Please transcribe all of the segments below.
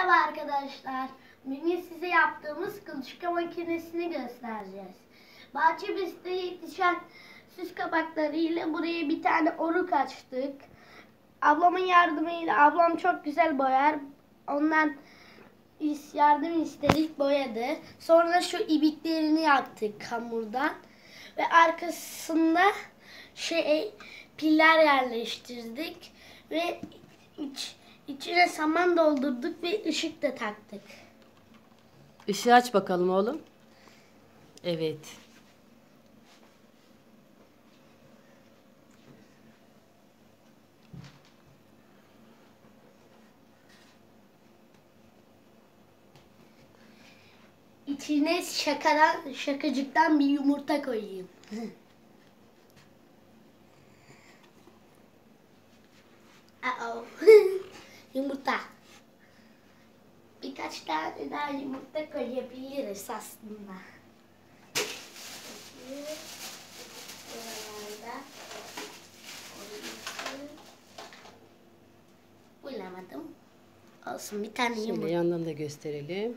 Merhaba arkadaşlar. Bugün size yaptığımız kuluçka makinesini göstereceğiz. Bahçemizde yetişen süs kabaklarıyla buraya bir tane oruk açtık. Ablamın yardımıyla ablam çok güzel boyar. Ondan yardım istedik, boyadı. Sonra şu ibiklerini yaptık hamurdan. Ve arkasında piller yerleştirdik. Ve içine saman doldurduk ve ışık da taktık. Işığı aç bakalım oğlum. Evet. İçine şakacıktan bir yumurta koyayım. Yumurta. Birkaç tane daha yumurta koyabiliriz aslında. Bulamadım. Olsun, bir tane yumurta. Şöyle yandan da gösterelim.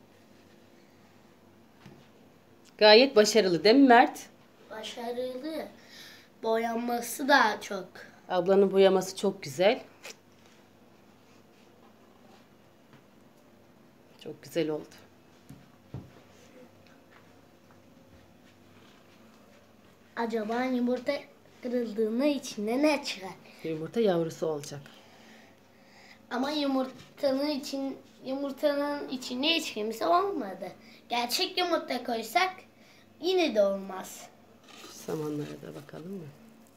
Gayet başarılı değil mi Mert? Başarılı. Boyanması da çok. Ablanın boyaması çok güzel. Çok güzel oldu. Acaba yumurta kırıldığında içinde ne çıkar? Yumurta yavrusu olacak. Ama yumurtanın içinde hiç kimse olmadı. Gerçek yumurta koysak yine de olmaz. Samanlara da bakalım mı?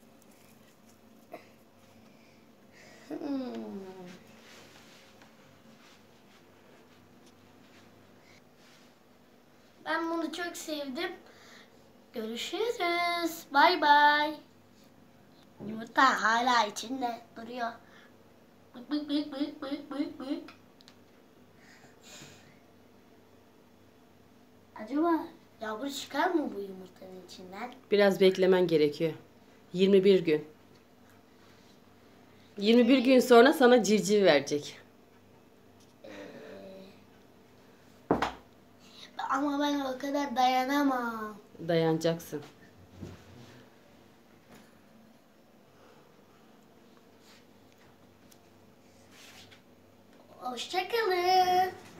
Ben bunu çok sevdim. Görüşürüz. Bay bay. Yumurta hala içinde duruyor. Bık bık bık bık bık bık bık. Acaba yavru çıkar mı bu yumurtanın içinden? Biraz beklemen gerekiyor. 21 gün. 21 gün sonra sana civciv verecek. Ama ben o kadar dayanamam. Dayanacaksın. Hoşça kalın.